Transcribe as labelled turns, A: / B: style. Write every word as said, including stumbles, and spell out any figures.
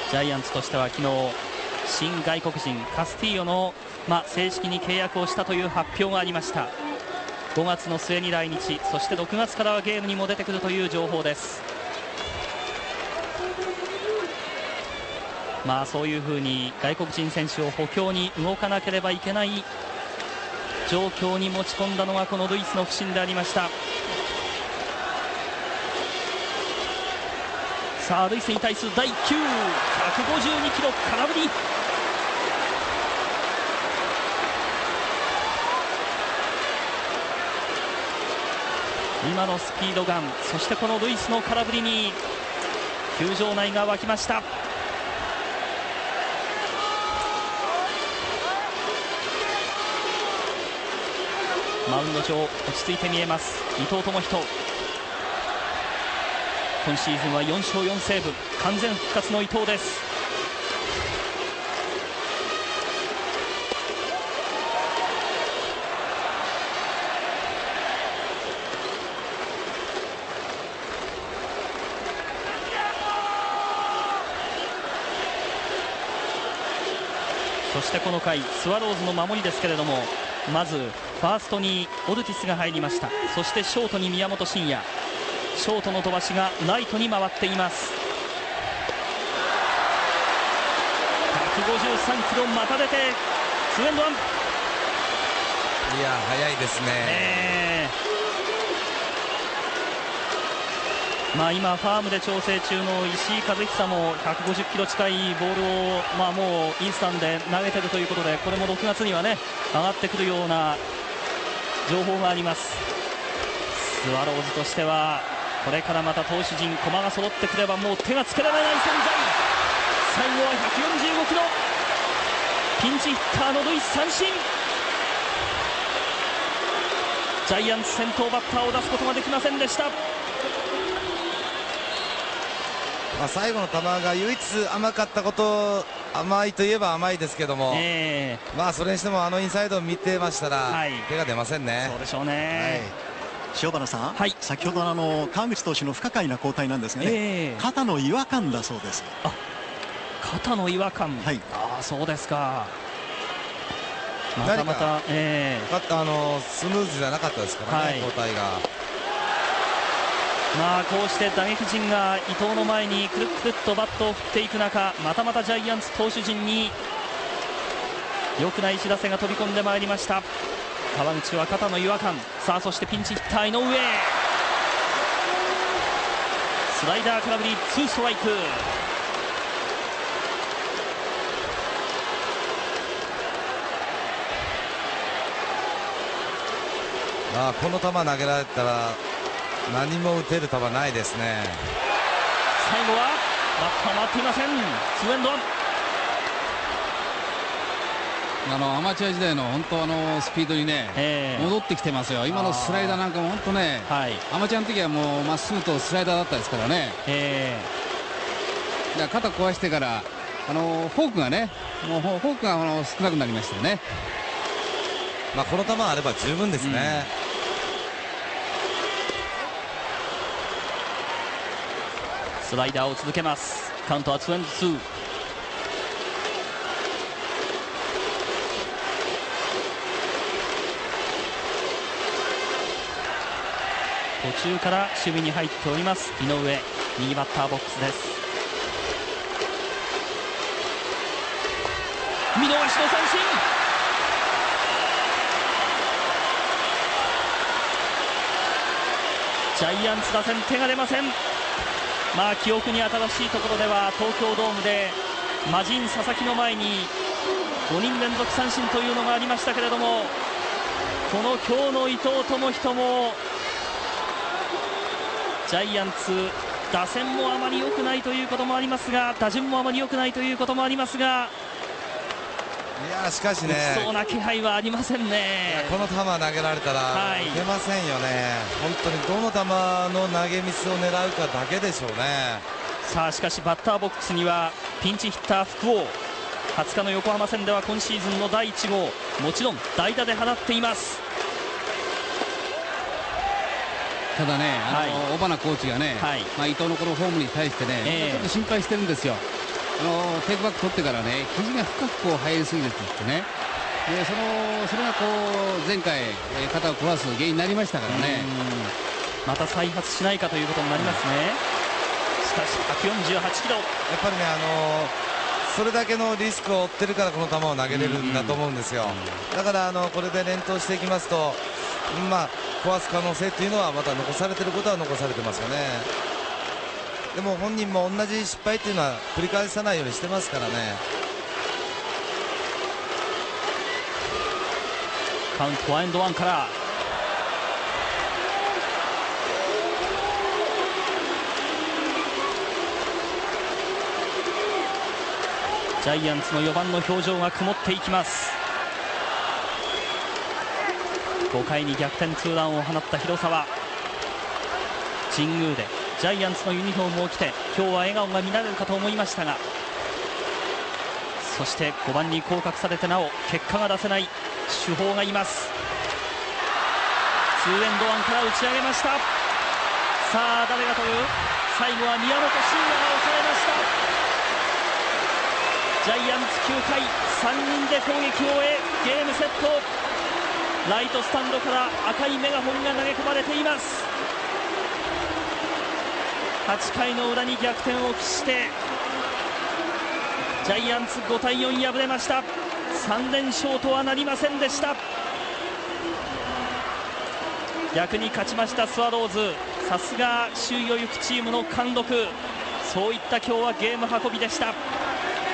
A: ジャイアンツとしては昨日新外国人カスティーヨの、まあ、正式に契約をしたという発表がありました。ごがつの末に来日、そしてろくがつからはゲームにも出てくるという情報です。まあそういうふうに外国人選手を補強に動かなければいけない状況に持ち込んだのがこのルイスの不振でありました。さあルイスに対するだいきゅう、ひゃくごじゅうにキロ空振り。今のスピードガン、そしてこのルイスの空振りに球場内が沸きました。マウンド上落ち着いて見えます伊藤智仁。今シーズンはよんしょうよんセーブ、完全復活の伊藤です。そしてこの回スワローズの守りですけれども、まずファーストにオルティスが入りました。そしてショートに宮本慎也、ショートの飛ばしがライトに回っています。ひゃくごじゅうさんキロまた出てツーエンドワン。い
B: や速いですね、
A: えーまあ、今ファームで調整中の石井一久もひゃくごじゅっキロ近いボールを、まあ、もうイースタンで投げてるということで、これもろくがつにはね上がってくるような情報があります。スワローズとしてはこれからまた投手陣駒が揃ってくればもう手がつけられない存在。最後はひゃくよんじゅうごキロ、ピンチヒッターのルイス三振。ジャイアンツ先頭バッターを出すことができませんでした。
B: まあ最後の球が唯一甘かったこと、甘いといえば甘いですけども、えー、まあそれにしてもあのインサイドを見てましたら、はい、手が出ませんね。
A: そうでしょうね、
C: はい、塩原さん、はい、先ほどあの川口投手の不可解な交代なんですがね、えー、肩の違和感だそうです。
A: あ、肩の違和感、はい、ああそうですか。またまた、え
B: ー、あのスムーズじゃなかったですからね、はい、交代が。
A: まあこうして打撃陣が伊藤の前にくるっくるっとバットを振っていく中、またまたジャイアンツ投手陣に良くない知らせが飛び込んでまいりました。川口は肩の違和感。さあそしてピンチヒッター井上、スライダー空振り、ツーストライク。
B: ああこの球投げられたら何も打てる球ないですね。
A: 最後はバッター回っていません。ツーエンドワン。
D: あのアマチュア時代の本当あのスピードにね、えー、戻ってきてますよ。今のスライダーなんかも本当ね、はい、アマチュアの時はもうまっすぐとスライダーだったですからね、えー、だから肩壊してからあのフォークがね、もうフォークがあの少なくなりましたよね。
B: まあこの球あれば十分ですね、
A: うん、スライダーを続けます。カウントはツーエンドツー。途中から守備に入っております井上、右バッターボックスです。見逃しの三振。ジャイアンツ打線手が出ません。まあ記憶に新しいところでは東京ドームで魔人佐々木の前にごにん連続三振というのがありましたけれども、この今日の伊藤智仁もジャイアンツ打線もあまり良くないということもありますが、打順もあまり良くないということもありますが、
B: いやしかしね、
A: 打ちそうな気配はありませんね。
B: この球投げられたら打てませんよね、はい、本当にどの球の投げミスを狙うかだけでしょうね。
A: さあしかしバッターボックスにはピンチヒッター福王、はつかの横浜戦では今シーズンのだいいち号、もちろん代打で放っています。
D: ただね、あの、はい、小花コーチがね、はい、まあ伊藤のこのフォームに対してね、えー、ちょっと心配してるんですよ。 あのテイクバック取ってからね肘が深くこう入りすぎるって言ってね、でそのそれがこう前回、えー、肩を壊す原因になりましたからね。
A: また再発しないかということになりますね。しかしひゃくよんじゅうはちキロ、やっ
B: ぱりね、あのー、それだけのリスクを負ってるからこの球を投げれるんだと思うんですよ。だからあのこれで連投していきますと、まあ、壊す可能性というのはまた残されていることは残されてますよね。でも本人も同じ失敗というのは繰り返さないようにしてますからね。
A: カウントワンエンドワンから、ジャイアンツのよばんの表情が曇っていきます。ごかいに逆転ツーランを放った広沢、神宮でジャイアンツのユニフォームを着て今日は笑顔が見られるかと思いましたが、そしてごばんに降格されてなお結果が出せない主砲がいます。ツーエンドワンから打ち上げました。さあ誰が取る。最後は宮本慎也が抑えました。ジャイアンツきゅうかいさんにんで攻撃を終えゲームセット。ライトスタンドから赤いメガホンが投げ込まれています。はちかいの裏に逆転を期してジャイアンツごたいよん敗れました。さんれんしょうとはなりませんでした。逆に勝ちましたスワローズ、さすが首位を行くチームの貫禄、そういった今日はゲーム運びでした。